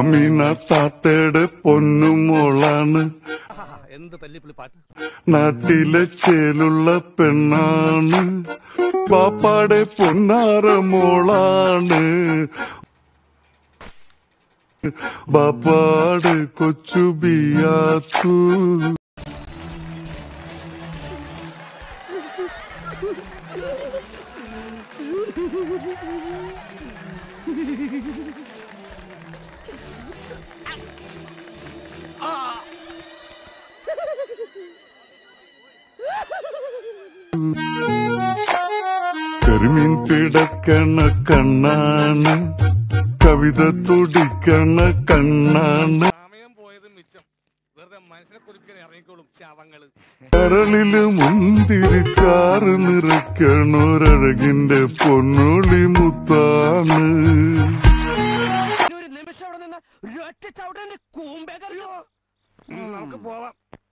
ആമിനത്താത്തയുടെ പൊന്നുമോളാണ്, നാട്ടിലെ ചേലുള്ള പെണ്ണാണ്, പാപ്പാടെ പൊന്നാര മോളാണ്, ബാപ്പാടെ കൊച്ചു ബിയാത്തു. കരിമീൻ പിടക്കണ കണ്ണാണ്, കവിത തുടിക്കണ കണ്ണാണ്, കരളില് മുന്തിരിച്ചാറ് നിറയ്ക്കണൊരഴകിന്റെ പൊന്നുളി മുത്താണ്. ഒരു നിമിഷം അവിടെ നിന്ന് ഒറ്റ ചവിട്ടന്റെ കൂമ്പേതല്ലോ. നമുക്ക് പോവാം.